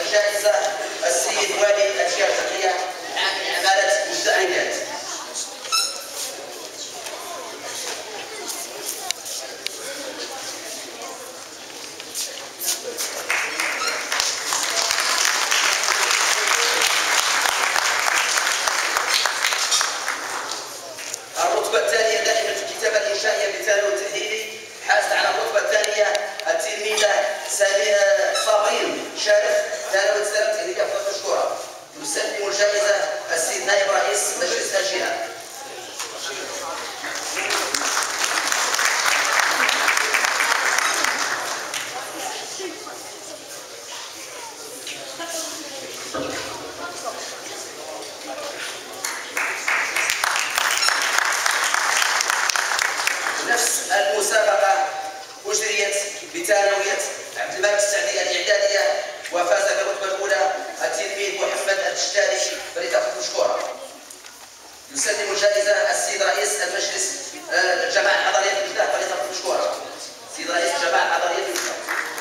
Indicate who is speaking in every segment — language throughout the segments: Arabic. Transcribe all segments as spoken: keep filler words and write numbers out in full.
Speaker 1: الجائزة السيد والي الجهة التقنية عمالة مزدعنات. الرتبة الثانية دائما في الكتابة الإنشائية بالثانوي والتأهيلي حازت على الرتبة الثانية التلميذة صابرين شارف ثانوي الثالث تأهيلية مشكورة. يسلم الجائزة السيد نائب رئيس مجلس الجهة. نفس المسابقة أجريت بثانوية عبد الملك السعدي الإعدادية وفاز بالرتبة الأولى التلميذ محمد التشتالي فليتفضل مشكورا. يسلم الجائزة السيد رئيس المجلس الجماعة الحضرية في الوجدة فليتفضل مشكورا. السيد رئيس الجماعة الحضرية في الوجدة.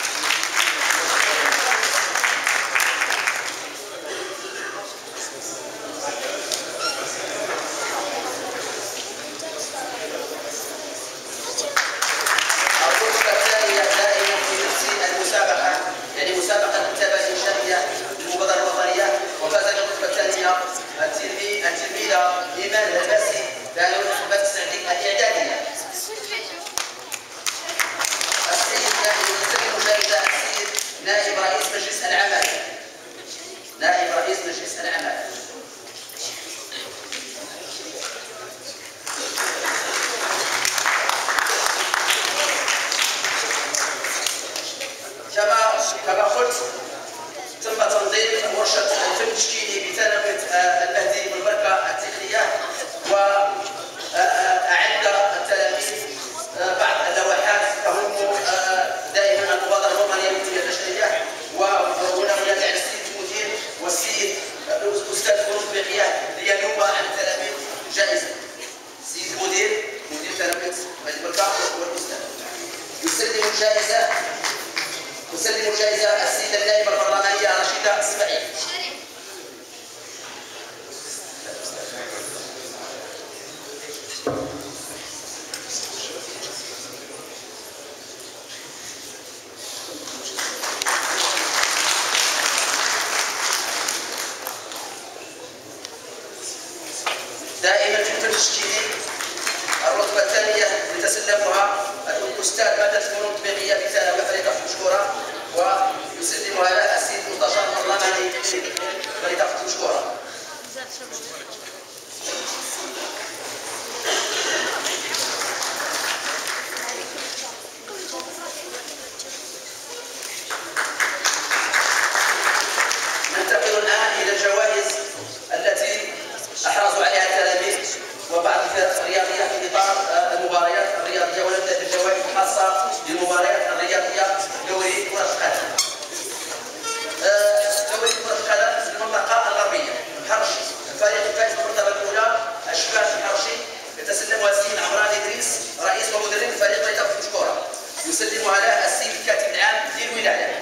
Speaker 1: مسابقة الكتابة الإنشائية للمبادرة الوطنية وفاز بالرتبة الثانية التلميذة إيمان الهباسي ثانوي محمد السعدي الإعدادية. السيد يسلم الجائزة السيد نائب رئيس مجلس العمل. نائب رئيس مجلس العمل. كما كما قلت تم تنظيم ورشة الفن التشكيلي بثانوية المهدي بالبركة التقنية وأعد التلاميذ بعض اللوحات تهم دائما المبادرة الوطنية للتنمية البشرية وهنا هناك السيد المدير والسيد الأستاذ فنون تطبيقية لينوب عن التلاميذ الجائزة. السيد المدير مدير ثانوية المهدي بالبركة والأستاذ. يسلم الجائزة يسلم الجائزة السيدة النائبة البرلمانية رشيدة إسماعيل. دائما في الفن التشكيلي الرتبة الثانية يتسلمها الأستاذ مادة الفنون التطبيقية بثانوية فليتفضل مشكورا ويسلمها لها السيد المستشار البرلماني فليتفضل مشكورا. ننتقل الآن إلى الجوائز التي أحرزوا عليها التلاميذ وبعض الفرق الرياضية في إطار المباريات الرياضية، ونبدأ بالجوائز الخاصة بالمباريات الرياضية دوري كرة القدم. دوري كرة القدم في المنطقة الغربية الحرشي، الفريق الفائز بالمرتبة الأولى الشباب الحرشي يتسلمها السيد عمران إدريس رئيس ومدرب الفريق فليتفضل مشكورا. يسلمها له السيد الكاتب العام للولاية.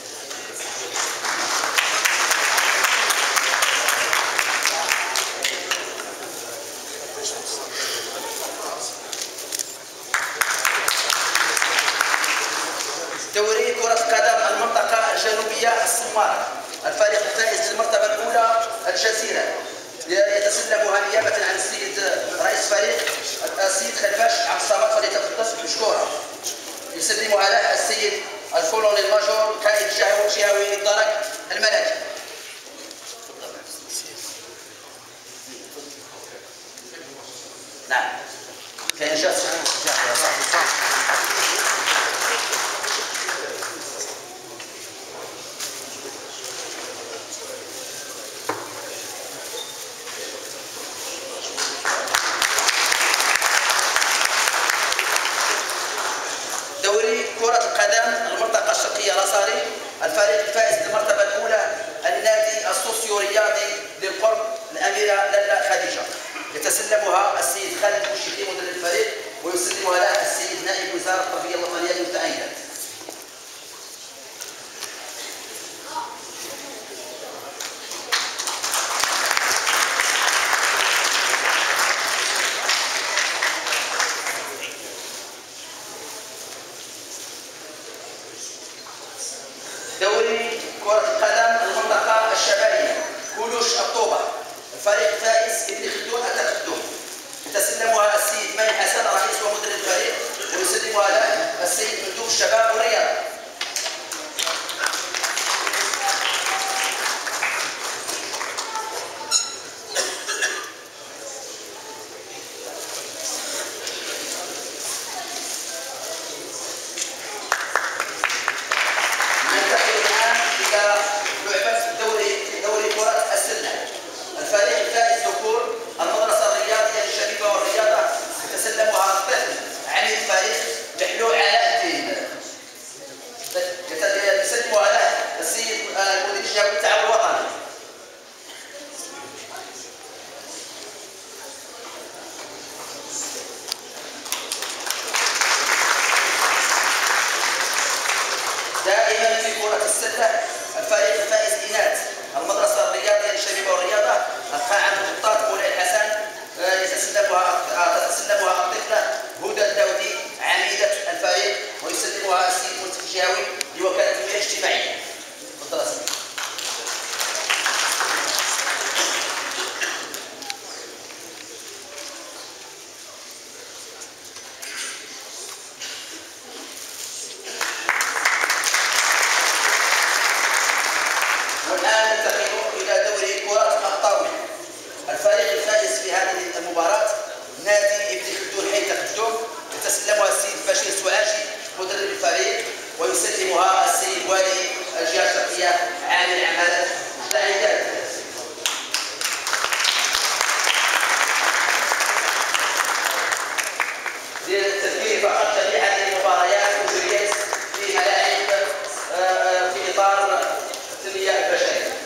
Speaker 1: دوري كرة قدم المنطقة الجنوبية السمارة، الفريق الفائز بالمرتبة الأولى الجزيرة يتسلمها نيابة عن السيد رئيس فريق السيد خلفاش عبد الصمد فليتفضل مشكورا. يسلمها له السيد الكولونيل الماجور قائد جهوي للدرك الملكي. نعم كاين جاس دوري كرة القدم المنطقة الشرقية الأصالي، الفريق الفائز بالمرتبة الأولى النادي السوسيو رياضي للقرب الأميرة لالا خديجة يتسلمها السيد خالد بوشيخي مدير الفريق ويسلمها له السيد نائب وزارة التربية الوطنية المتأيد. دوري كرة القدم المنطقة الشمالية كلوش الطوبة. الفريق الفائز ابن خلدون التقدم يتسلمها السيد ماي حسن رئيس ومدير الفريق، ويسلمها له السيد مندوب الشباب والرياضة. دائما في كرة السلة الفريق الفائز إناث المدرسة الرياضية للشبيبة والرياضة القاعة الخطاط مولاي الحسن يتسلمها تتسلمها الطفلة هدى الداودي عميدة الفريق، ويسلمها السيد متفجاوي لوكالة المياه الاجتماعية. تفضل سيدي. والآن ننتقل إلى دوري كرة الطاولة. الفريق الفائز في هذه المباراة نادي ابن خلدون حي تقدم، يتسلمها السيد بشير سواجي مدرب الفريق، ويسلمها السيد والي الجهة الشرقية عامل عمالة العيدات. للتذكير فقط جميع هذه المباريات أجريت في ملاعب في إطار التنمية البشرية.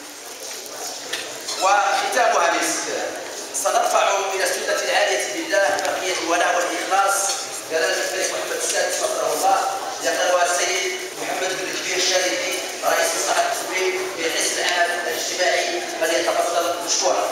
Speaker 1: وختامها مسك سنرفع إلى السدة العالية بالله بقية الولاء والإخلاص جلالة الملك محمد السادس وفقه الله، يقرأها السيد محمد بن الكبير الشارفي رئيس مصلحة التسويق بحزب العمل الاجتماعي، فليتفضل مشكورا.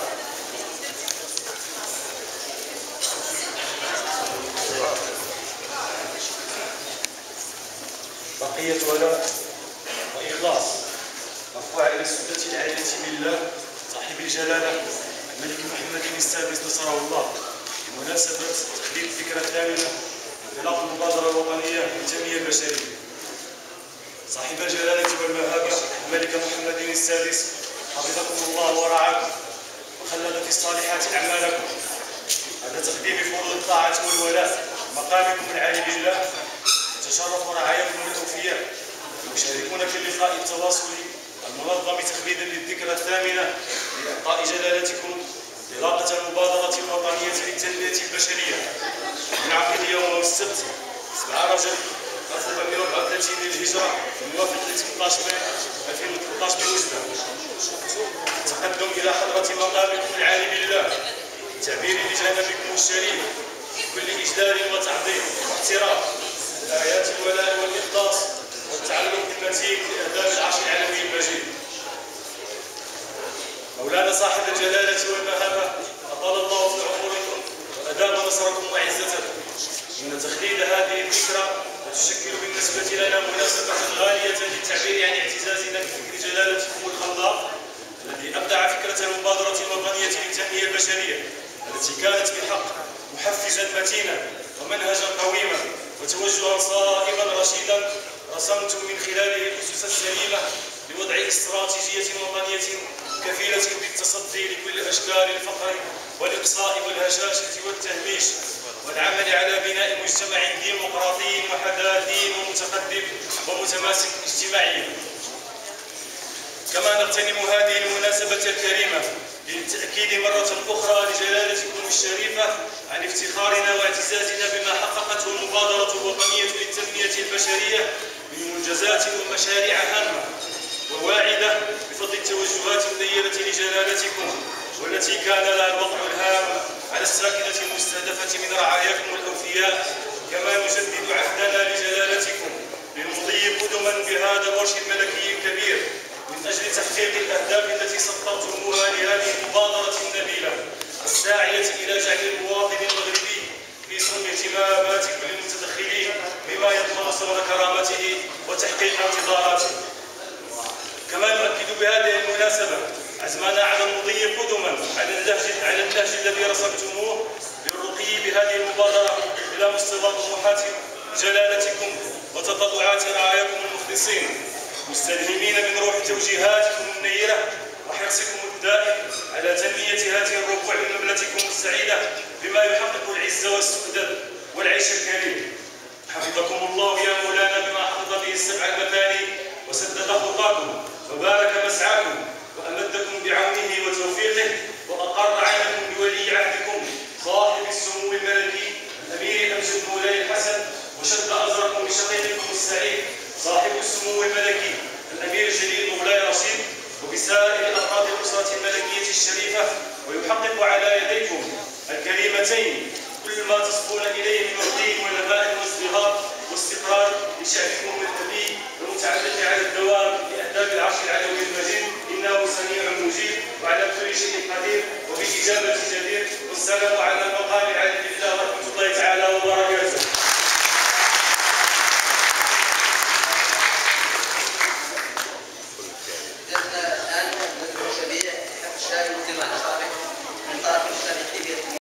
Speaker 2: بقية ولاء وإخلاص مرفوعة إلى السدة العالية بالله صاحب الجلالة الملك محمد السادس نصره الله، بمناسبة تحديد الذكرى الثامنة انطلاق المبادرة الوطنية للتنمية البشرية. صاحب الجلالة والمهابة الملك محمد السادس حفظكم الله ورعاكم وخلد في الصالحات أعمالكم. بعد تقديم فروض الطاعة والولاء مقامكم العالي بالله، تشرف رعاياكم الأوفياء المشاركون في اللقاء التواصلي المنظم تخليدا للذكرى الثامنة لإعطاء جلالتكم انطلاقة المبادرة الوطنية للتنمية البشرية، منعقد يوم السبت سبعة رجب ألف وأربعمائة وأربعة وثلاثين للهجرة الموافق ل ثمانية عشر ماي ألفين وثلاثة عشر بوجدة. تقدم إلى حضرة مقامكم العالي بالله تعبير لجانبكم الشريف بكل إجلال وتعظيم واحترام آيات الولاء والإخلاص والتعلق المتين لأهداف العرش العالمي المجيد. مولانا صاحب الجلالة والمهابة أطال الله في عمركم وأدام نصركم وعزتكم. إن تخليد هذه الذكرى تشكل بالنسبة لنا مناسبة غالية للتعبير عن اعتزازنا بفكر جلالتكم الخلاق الذي أبدع فكرة المبادرة الوطنية للتنمية البشرية، التي كانت بحق محفزا متينا ومنهجا قويما وتوجها صائبا رشيدا رسمتم من خلاله الأسس السليمة لوضع استراتيجية وطنية كفيلة بالتصدي لكل أشكال الفقر والإقصاء والهشاشة والتهميش، والعمل على بناء مجتمع ديمقراطي وحداثي ومتقدم ومتماسك اجتماعيا. كما نغتنم هذه المناسبة الكريمة للتأكيد مرة أخرى لجلالتكم الشريفة عن افتخارنا واعتزازنا بما حققته المبادرة الوطنية للتنمية البشرية من منجزات ومشاريع هامة وواعدة بفضل التوجهات المنيرة لجلالتكم، والتي كان لها الوقع الهام على الساكنة المستهدفة من رعاياكم الأوفياء. كما نجدد عهدنا لجلالتكم للمضي قدما بهذا الورش الملكي الكبير من أجل تحقيق الأهداف التي سطرتموها لهذه المبادرة النبيلة الساعية إلى جعل المواطن المغربي في صلب اهتمامات كل المتدخلين بما يضمن صون كرامته وتحقيق انتظاراته. كما نؤكد بهذه المناسبة عزمنا على المضي قدما على النهج على النهج الذي رسمتموه بالرقي بهذه المبادرة إلى مستوى طموحات جلالتكم وتطلعات رعاياكم المخلصين، مستلهمين من روح توجيهاتكم النيرة وحرصكم الدائم على تنمية هذه الربوع من مملكتكم السعيدة بما يحقق العز والسؤدد والعيش الكريم. حفظكم الله يا مولانا بما حفظ به السبع المثاني وسدد خطاكم وبارك مسعاكم وأمدكم بعونه وتوفيقه وأقر عينكم بولي عهدكم صاحب السمو الملكي الأمير الأمجد مولاي الحسن، وشد أزركم بشقيقكم السعيد صاحب السمو الملكي الأمير الجليل مولاي رشيد وبسائر أفراد الأسرة الملكية الشريفة، ويحقق على يديكم الكريمتين كل ما تصبون إليه من الدين ونماء وازدهار واستقرار لشعبكم النبي المتعلق على الدوام بأهداف العرش العلوي المجيد، إنه سميع مجيب وعلى كل شيء قدير وبالإجابة جدير. والسلام على المقام العالي بالله ورحمة الله تعالى وبركاته.